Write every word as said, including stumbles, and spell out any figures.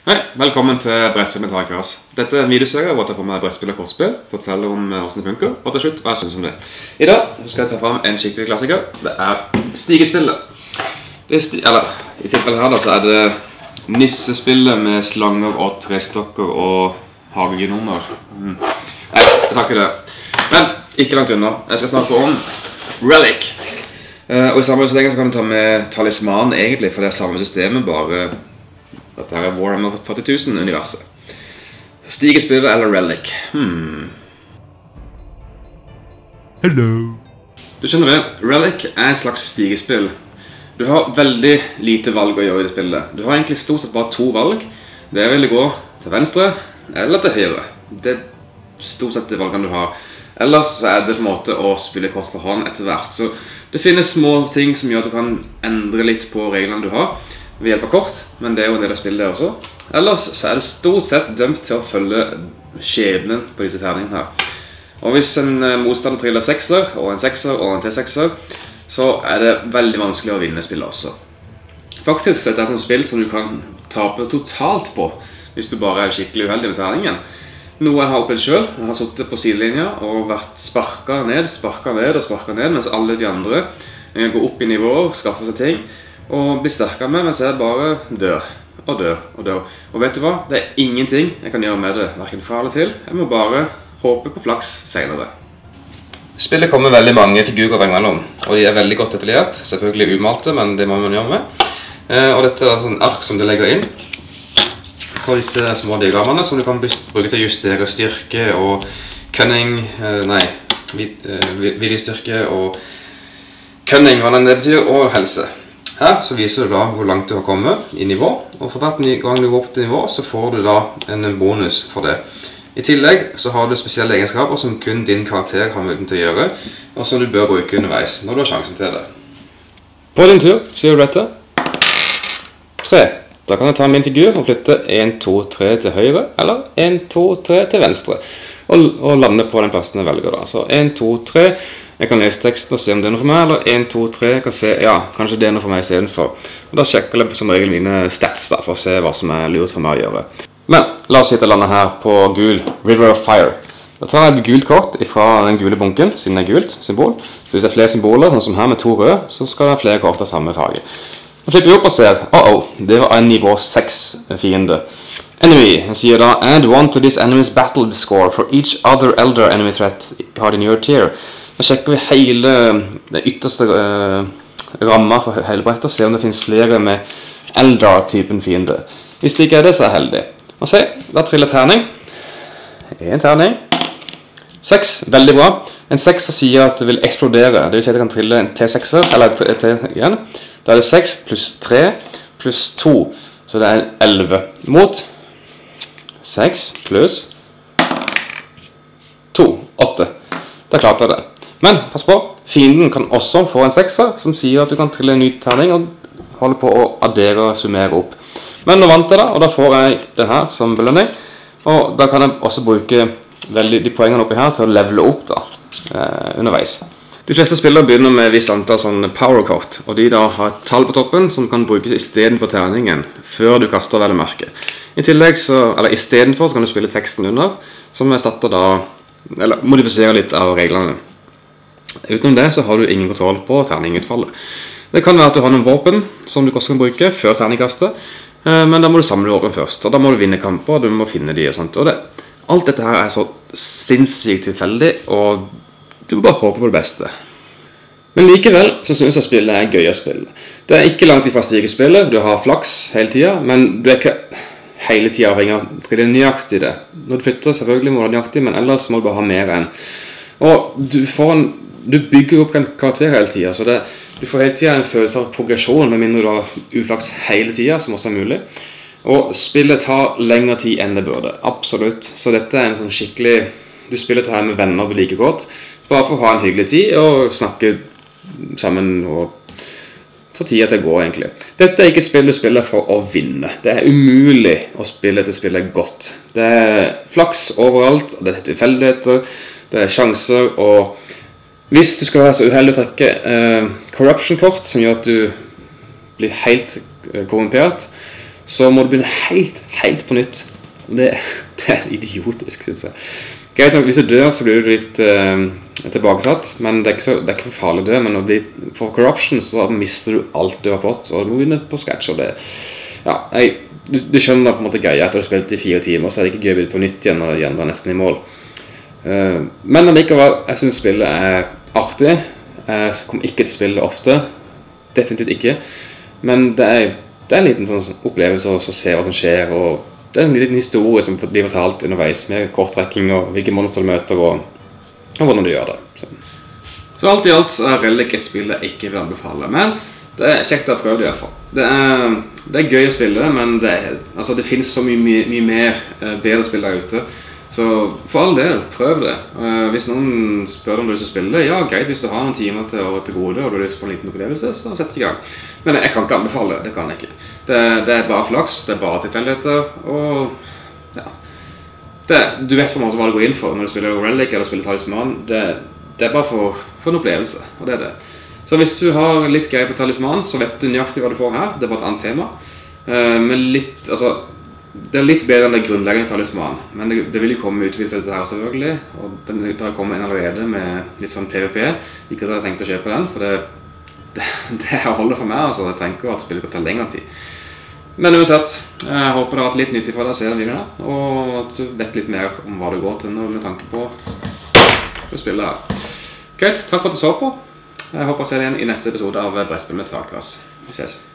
Hei, velkommen til Brettspill med Takeras. Dette er en videoserie hvor jeg tar for meg brettspill og kortspill, forteller om hvordan det funker, og til slutt hva jeg synes om det. I dag skal jeg ta frem en skikkelig klassiker. Det er Stigespillet. Det er sti eller, i tilfellet her da, så er det nissespillet med slanger og trestokker og hagegenomer. Mm. Nei, jeg sa ikke det. Men ikke langt unna. Jeg skal snakke om Relic. Uh, og i samme så kan du ta med Talisman egentlig, for det er samme systemet, bare dette er Warhammer førti tusen universet. Stigespillet eller Relic? Hmm. Hello. Du skjønner det, Relic er et slags stigespill. Du har veldig lite valg å gjøre i det spillet. Du har egentlig stort sett bare to valg. Det er vel å gå til venstre eller til høyre. Det er stort sett de valgene du har. Ellers er det på en måte å spille kort for hånd etter hvert. Så det finnes små ting som gjør at du kan endre litt på reglene du har ved hjelp av kort, men det er jo en del av spillet også. Ellers så er det stort sett dømt til å følge skjebnen på disse terningene her. Og hvis en motstander triller sekser, og en sekser, og en T-sekser, så er det veldig vanskelig å vinne spillet også. Faktisk så er det et sånt spill som du kan tape totalt på, hvis du bare er skikkelig uheldig med terningen. Noe jeg har opplevd selv. Jeg har suttet på sidelinja og vært sparket ned, sparket ned og sparket ned, mens alle de andre går opp i nivåer, skaffer seg ting, og blir sterkere med, mens jeg bare dør, og dør, og dør. Og vet du hva? Det er ingenting jeg kan gjøre med det, hverken fra eller til. Jeg må bare håpe på flaks senere. Spillet kommer veldig mange figurer imellom, og de er veldig godt detaljert, selvfølgelig umalte, men det må man gjøre med. Og dette er et sånt ark som du legger inn på disse små diagrammene, som du kan bruke til å justere styrke og cunning, nei, viljestyrke og cunning, hva det betyr, og helse. Her så viser du da hvor langt du har kommet i nivå, og for hvert gang du går opp til nivå så får du da en bonus for det. I tillegg så har du spesielle egenskaper som kun din karakter har muligheten til å gjøre, og som du bør bruke underveis når du har sjansen til det. På din tur så gjør du dette. tre. Da kan jeg ta min figur og flytte en, to, tre til høyre, eller en, to, tre til venstre, og, og lande på den plassen jeg velger da. Så en, to, tre. Jeg kan lese teksten og se om det er noe for meg, eller en, to, tre, jeg kan se, ja, kanskje det er noe for meg i stedet for. Og da sjekker jeg som regel mine stats da, for å se hva som er lurt for meg å gjøre. Men, la oss sitte og lande her på gul, River of Fire. Da tar jeg et gult kort fra den gule bunken, siden det er gult symbol. Så hvis det er flere symboler, sånn som her med to røde, så skal det være flere kort av samme farge. Nå flipper vi opp og ser, oh-oh, det var en nivå seks fiende. Enemy, jeg sier da, add one to this enemy's battle score for each other elder enemy threat card in your tier. Da sjekker vi hele den ytterste uh, ramma for hele brettet og ser om det finnes flere med Eldar-typen fiende. Hvis det ikke er det, så er jeg heldig. Og se, da triller terning. En terning. Seks, veldig bra. En sekser sier at det vil eksplodere. Det vil si at jeg kan trille en T-sekser, eller et T igjen. Da er det seks pluss tre pluss to, så det er elleve. Mot seks pluss to, åtte. Da klarte jeg det. Men, pass på, fienden kan også få en sekser, som sier at du kan trille en ny terning og holde på å addere og summere opp. Men nå vant jeg da, og da får jeg den her som belønning, og da kan jeg også bruke veldig, de poengene oppi her til å levele opp da, eh, underveis. De fleste spillere begynner med et visst antall sånne powerkort, og de da har et tall på toppen som kan brukes i stedet for terningen, før du kaster vel å merke. I tillegg så, eller i stedet for, så kan du spille teksten under, som erstatter da, eller modifiserer litt av reglene. Utenom det så har du ingen kontroll på terningutfallet. Det kan være at du har noen våpen som du også kan bruke før terningkastet, men da må du samle våpen først, og da må du vinne kamper, og du må finne de og sånt. Og det, alt dette her er så sinnssykt tilfeldig, og du må bare håpe på det beste. Men likevel så synes jeg spillet er gøy å spille. Det er ikke langt ifra stigespillet, du har flaks hele tiden, men du er ikke hele tiden avhengig av å trille nøyaktig det. Når du flytter selvfølgelig må du ha nøyaktig, men ellers må du bare ha mer enn. Og du får en Du bygger opp en karakter hele tiden, så det, du får hele tiden en følelse av progresjon, med mindre du har uflaks hele tiden, som også er mulig. Og spillet tar lengre tid enn det burde, absolutt. Så dette er en sånn skikkelig, du spiller dette her med venner du liker godt, bare for å ha en hyggelig tid, og snakke sammen, og få tida til å gå egentlig. Dette er ikke et spill du spiller for å vinne. Det er umulig å spille dette spillet godt. Det er flaks overalt, og det er tilfeldigheter, det er sjanser, og hvis du skal være så uheldig å trekke eh, corruption-kort, som gjør at du blir helt eh, korrumpert, så må du begynne helt, helt på nytt. Det, det er idiotisk, synes jeg. Greit nok, hvis du dør, så blir du litt eh, tilbakesatt, men det er ikke, så, det er ikke for farlig død, men å bli, for corruption så mister du alt du har fått, og du må begynne på scratch, og det, ja, jeg, du, du skjønner på en måte greia at du har spilt i fire timer, så er det ikke gøy å begynne på nytt igjen, og igjen da nesten i mål. Uh, men allikevel, jeg synes spillet er artig, jeg kommer ikke til å spille det ofte, definitivt ikke, men det er, det er en liten sånn opplevelse å se hva som skjer, og det er en liten historie som blir fortalt underveis med korttrekking og hvilke monster du møter og, og hvordan du gjør det. Så, så alt i alt så er Relic et spill jeg ikke vil anbefale, men det er kjekt å ha prøvd i hvert fall. Det er, det er gøy å spille, men det, er, altså det finnes så mye, mye, mye mer bedre spill der ute. Så for all del, prøv det. Uh, hvis noen spør om du vil spille det, ja, greit, hvis du har noen timer til å til gode, og du har lyst på en liten opplevelse, så sett i gang. Men jeg kan ikke anbefale det, det kan jeg ikke. Det, det er bare flaks, det er bare tilfeldigheter, og ja. Det, du vet på en måte hva du går inn for når du spiller Relic eller spiller Talisman. Det, det er bare for, for en opplevelse, og det er det. Så hvis du har litt greie på Talisman, så vet du nøyaktig hva du får her. Det er bare et annet tema. Uh, men litt, altså... Det er litt bedre enn det grunnleggende Talisman, men det, det vil jo komme utvidelse til dette her selvfølgelig, og det har kommet en allerede med litt sånn PvP. Ikke at jeg har tenkt å kjøpe den, for det, det, det holder for meg, altså. Jeg tenker at spillet kan ta lengre tid. Men uansett, jeg håper det har vært litt nyttig for deg å se den videoen her, og at du vet litt mer om hva det går til nå med tanke på å spille her. Greit, takk for at du så på. Jeg håper å se deg igjen i neste episode av Brettspill med Takras. Vi ses.